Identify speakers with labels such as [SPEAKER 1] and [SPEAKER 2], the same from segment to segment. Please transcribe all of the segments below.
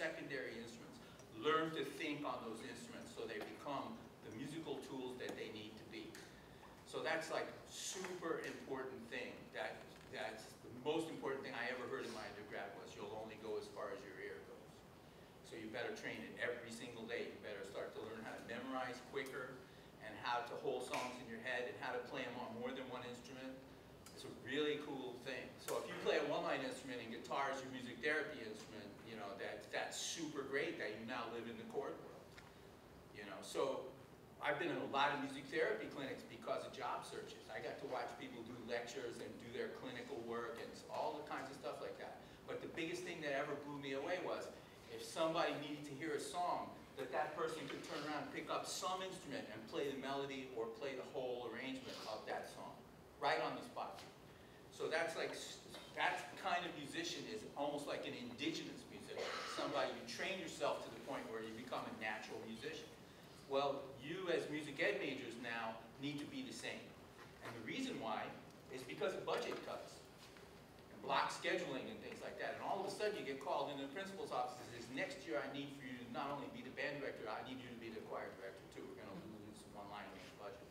[SPEAKER 1] secondary instruments, learn to think on those instruments so they become the musical tools that they need to be. So that's like super important thing. That's the most important thing I ever heard in my undergrad was you'll only go as far as your ear goes. So you better train it every single day. You better start to learn how to memorize quicker and how to hold songs in your head and how to play them on more than one instrument. It's a really cool thing. So if you play a one-line instrument and guitar is your music therapy instrument, you know, that's super great that you now live in the chord world. You know, so I've been in a lot of music therapy clinics because of job searches. I got to watch people do lectures and do their clinical work and all the kinds of stuff like that. But the biggest thing that ever blew me away was if somebody needed to hear a song, that person could turn around and pick up some instrument and play the melody or play the whole arrangement of that song, right on the spot. So that's like, that kind of musician is almost like an indigenous musician. Somebody you train yourself to the point where you become a natural musician. Well, you as music ed majors now need to be the same. And the reason why is because of budget cuts and block scheduling and things like that. And all of a sudden you get called into the principal's office and says, next year I need for you to not only be the band director, I need you to be the choir director too. We're going to lose one line on the budget.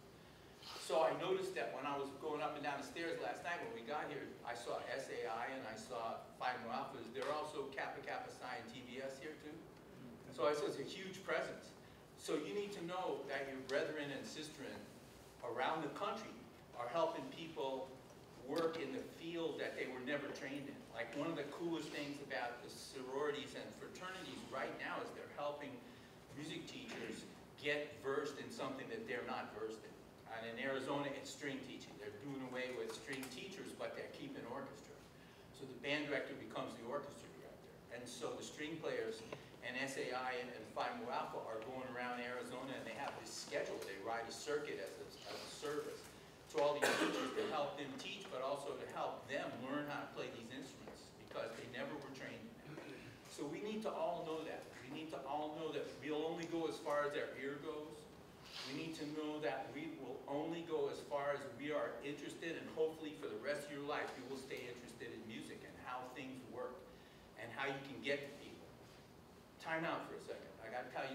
[SPEAKER 1] So I noticed that when I was going up and down the stairs last night when we got here, I saw SAI and I saw Phi Mu Alphas. There are also Kappa Kappa Psi and TVS here too. So I saw it's a huge presence. So you need to know that your brethren and sistren around the country are helping people work in the field that they were never trained in. Like one of the coolest things about the sororities and fraternities right now is they're helping music teachers get versed in something that they're not versed in. And in Arizona, it's string teaching. They're doing away with string teachers, but they're keeping orchestra. So the band director becomes the orchestra director. And so the string players and SAI and Phi Mu Alpha are going around Arizona and they have this schedule. They ride a circuit as a service to all these teachers to help them teach, but also to help them learn how to play these instruments because they never were trained in them. So we need to all know that. We need to all know that we'll only go as far as our ear goes. We need to know that we will only go as far as we are interested, and hopefully for the rest of your life you will stay interested in music and how things work and how you can get to people. Time out for a second. I got to tell you,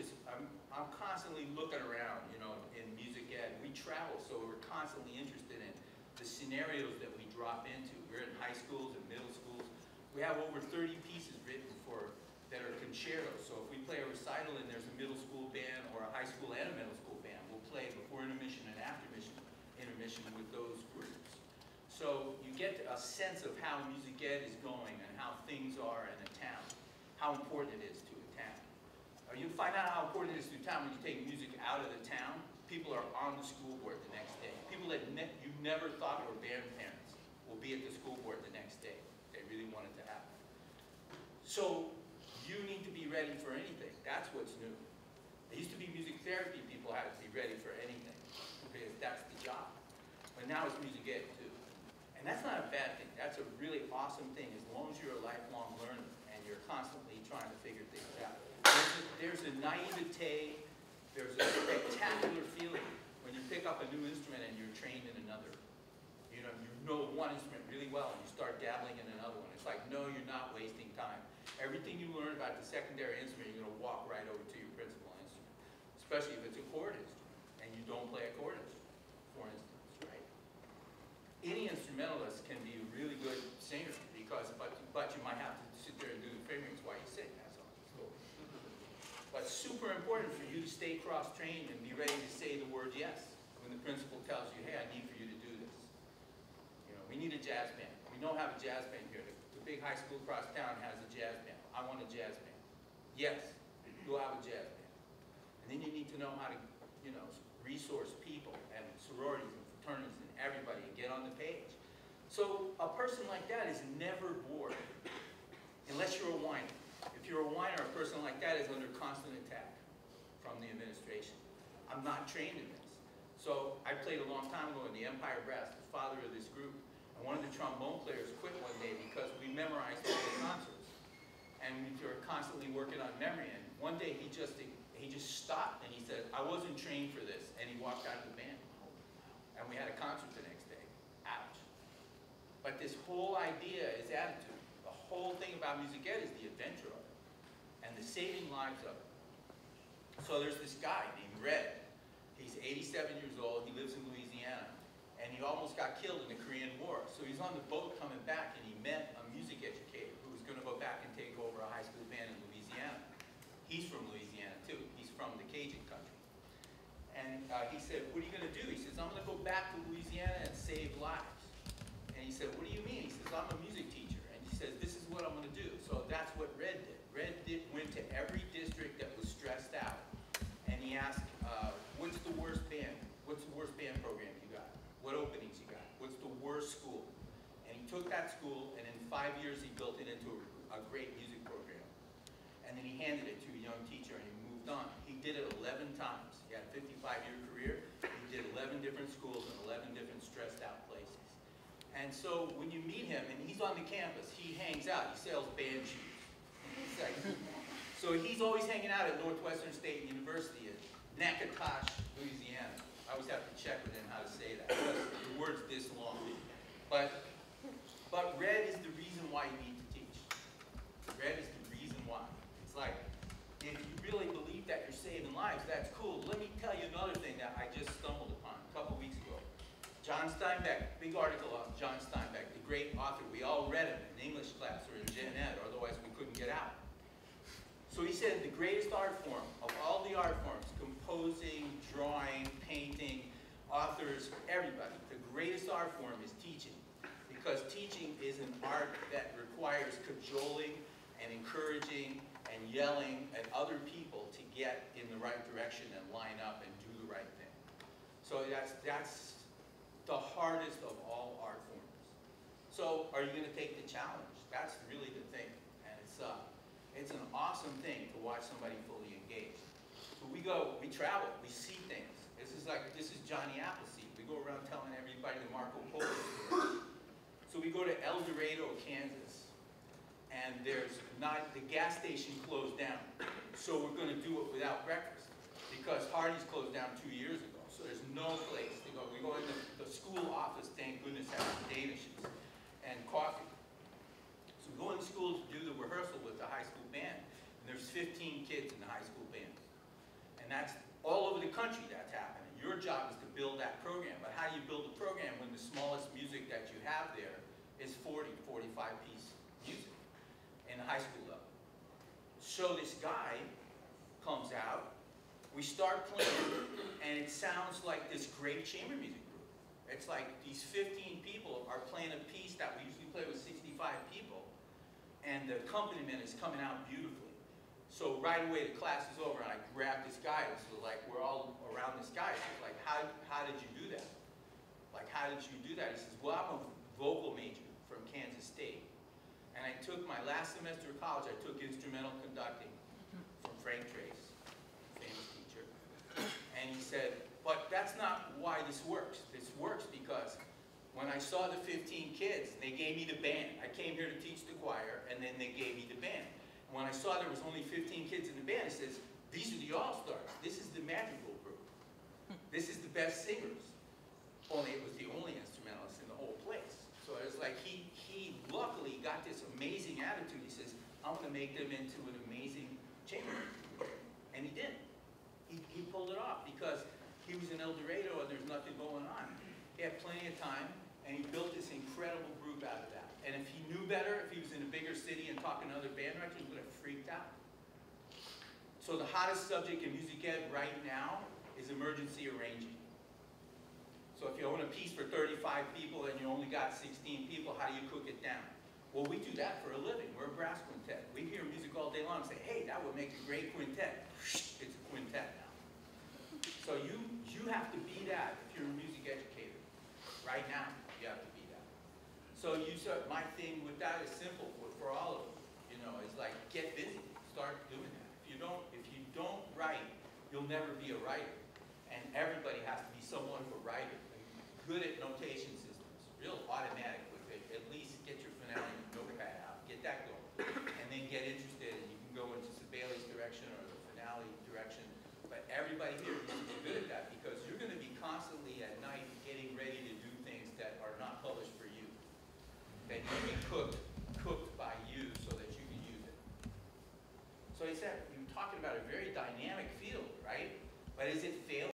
[SPEAKER 1] I'm constantly looking around, you know, in music ed. We travel, so we're constantly interested in the scenarios that we drop into. We're in high schools and middle schools. We have over 30 pieces written that are concertos. So if we play a recital and there's a middle school band or a high school and a middle school band, we'll play before intermission and after intermission with those groups. So you get a sense of how music ed is going and how things are in a town, how important it is to a town. You find out how important it is to a town when you take music out of the town. People are on the school board the next day. People that you never thought were band parents will be at the school board the next day. They really want it to happen. So you need to be ready for anything. That's what's new. It used to be music therapy people had to be ready for anything because that's the job. But now it's music ed too. And that's not a bad thing. That's a really awesome thing as long as you're a lifelong learner and you're constantly trying to figure things out. There's a naivete, there's a spectacular feeling when you pick up a new instrument and you're trained in another. You know one instrument really well and you start dabbling in another one. It's like, no, you're not wasting time. Everything you learn about the secondary instrument, you're going to walk right over to your principal instrument, especially if it's a chord instrument and you don't play a chord instrument, for instance, right? Any instrumentalist can be a really good singer but you might have to sit there and do the fingerings while you sing. That's all. But super important for you to stay cross-trained and be ready to say the word yes when the principal tells you, hey, I need for you to do this. You know, we need a jazz band. We don't have a jazz band here. The big high school across town has a jazz band. I want a jazz band. Yes, you'll have a jazz band. And then you need to know how to, you know, resource people and sororities and fraternities and everybody and get on the page. So a person like that is never bored unless you're a whiner. If you're a whiner, a person like that is under constant attack from the administration. I'm not trained in this. So I played a long time ago in the Empire Brass, the father of this group, and one of the trombone players quit one day because we memorized all the concerts. And we were constantly working on memory, and one day he just stopped and he said, I wasn't trained for this, and he walked out of the band. And we had a concert the next day. Ouch. But this whole idea is attitude. The whole thing about music ed is the adventure of it. saving lives of it. So there's this guy named Red. He's 87 years old. He lives in Louisiana. And he almost got killed in the Korean War. So he's on the boat coming back, and he met a music educator who was going to go back and take over a high school band in Louisiana. He's from Louisiana, too. He's from the Cajun country. And he said, what are you going to do? He says, I'm going to go back to Louisiana and save lives. And he said, what do you mean? He says, I'm a music teacher. And he says, this is what I'm going to do. So that's what Red did. Red went to every district that was stressed out. And he asked, what's the worst band? What's the worst band program you got? What openings you got? What's the worst school? And he took that school, and in 5 years, he built it into a great music program. And then he handed it to a young teacher, and he moved on. He did it 11 times. He had a 55-year career. He did 11 different schools in 11 different stressed-out places. And so when you meet him, and he's on the campus, he hangs out. He sells band shoes. So he's always hanging out at Northwestern State University in Natchitoches, Louisiana. I always have to check with him how to say that, because the word's this long. But red is the reason why you need to teach. Red is the reason why. It's like, if you really believe that you're saving lives, that's cool. Let me tell you another thing that I just stumbled upon a couple weeks ago. John Steinbeck, big article on John Steinbeck, the great author. We all read him in English class or in Gen Ed, or otherwise we couldn't get out. So he said the greatest art form of all the art forms, composing, drawing, painting, authors, everybody, the greatest art form is teaching. Because teaching is an art that requires cajoling and encouraging and yelling at other people to get in the right direction and line up and do the right thing. So that's the hardest of all art forms. So are you going to take the challenge? That's really the thing. And it's an awesome thing to watch somebody fully engaged. So we travel, we see things. This is Johnny Appleseed. We go around telling everybody the Marco Polo story. So we go to El Dorado, Kansas, and the gas station closed down. So we're going to do it without breakfast, because Hardee's closed down 2 years ago. So there's no place to go. We go into the school office, thank goodness, has danishes and coffee. So we go into school to do the rehearsal with the high school band. And there's 15 kids in the high school band. And that's all over the country that's happening. Your job is to build that program. But how do you build a program when the smallest music that you have there is 40, 45-piece music in the high school level? So this guy comes out, we start playing, and it sounds like this great chamber music group. It's like these 15 people are playing a piece that we usually play with 65 people, and the accompaniment is coming out beautifully. So right away the class is over, and I grab this guy, and so like we're all around this guy. So like, how did you do that? Like, how did you do that? He says, well, I'm a vocal major from Kansas State. And I took my last semester of college, I took instrumental conducting from Frank Trace, famous teacher. And he said, but that's not why this works. This works because when I saw the 15 kids, they gave me the band. I came here to teach the choir, and then they gave me the band. And when I saw there was only 15 kids in the band, it says, these are the all-stars. This is the magical group. This is the best singers. Only it was the only instrumentalist in the whole place. So it was like he luckily got this amazing attitude. He says, I'm going to make them into an amazing chamber. And he did. He pulled it off because he was in El Dorado and there's nothing going on. He had plenty of time, and he built this incredible group out of that. And if he knew better, if he was in a bigger city and talking to other band directors, he would have freaked out. So the hottest subject in music ed right now is emergency arranging. So if you own a piece for 35 people and you only got 16 people, how do you cook it down? Well, we do that for a living. We're a brass quintet. We hear music all day long and say, hey, that would make a great quintet. It's a quintet now. So you have to be that if you're a music educator. Right now, you have to be that. So my thing with that is simple for all of them. You know, it's like get busy. Start doing that. If you don't write, you'll never be a writer. And everybody has to be someone for writing. Good at notation systems, real automatic with it. At least get your finale notepad out, get that going, and then get interested, and you can go into Sibelius direction or the finale direction. But everybody here needs to be good at that because you're going to be constantly at night getting ready to do things that are not published for you, that you be cooked by you so that you can use it. So he said, you're talking about a very dynamic field, right? But is it failing?